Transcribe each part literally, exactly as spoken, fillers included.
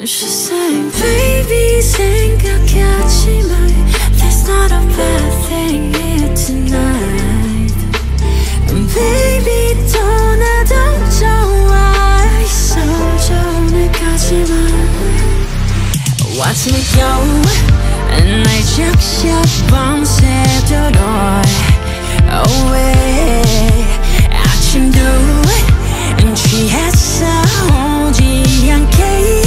She sang, baby, 생각하지 마. There's not a bad thing here tonight. Baby, 떠나도 좋아. 있어 전에까지만. Watch me go. 날 적셔 밤새도록 away. 아침도 취했어 오지 않게.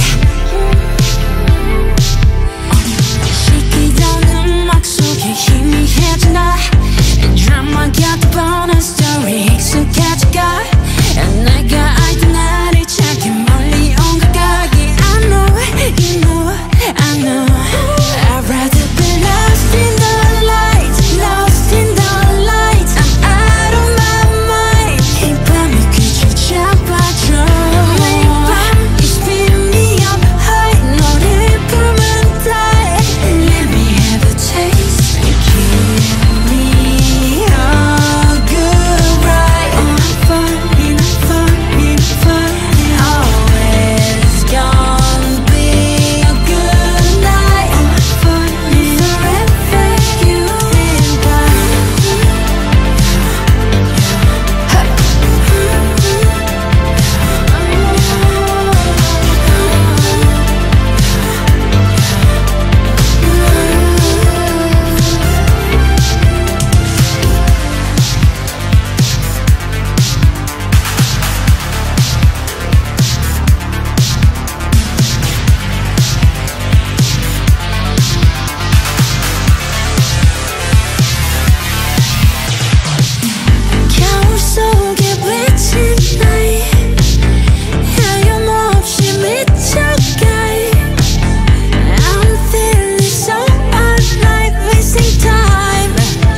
시키던 음악 속에 희미해져 나. 드라마 같은 뻔한 스토리 익숙해져가. 내가 알던 나를 찾기 멀리 온 것 같게. I know, you know, I know. I'd rather be lost in the light, lost in the light. I'm out of my mind. 이 밤에 귀를 잡아줘. 매일 밤 you spin me up high. 너를 보면 die. Let me have a taste. Give me a good ride. I'm falling, I'm falling, falling. Always gonna be a good night. I'm falling forever, you and I. 겨울 속에 비친 나이. 하염없이 미쳐가. I'm feeling so alive, wasting time.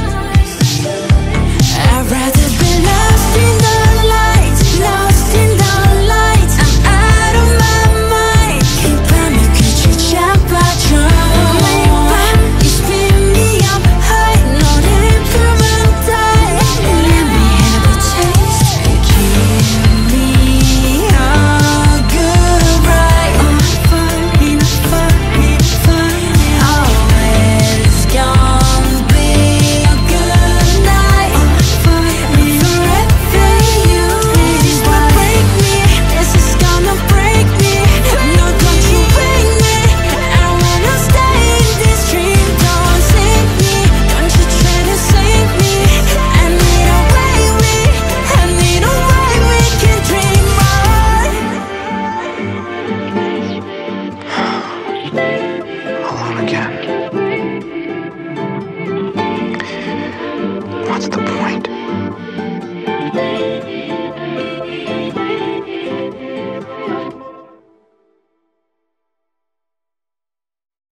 I'd rather be lost in the light, lost in the light. I'm out of my mind. 이 밤에 귀를 잡아줘. 매일 밤 you spin me up high. 너를 보면 die. Let me have a taste. Give me a good ride. I'm falling, I'm falling, falling. Always gonna be a good night. I'm falling forever, you. This is what break me. This is gonna break me. No, don't you break me. I wanna stay in this dream. Don't save me. Don't you try to save me. I need a way we, I need a way we can dream on. Alone again. What's the point?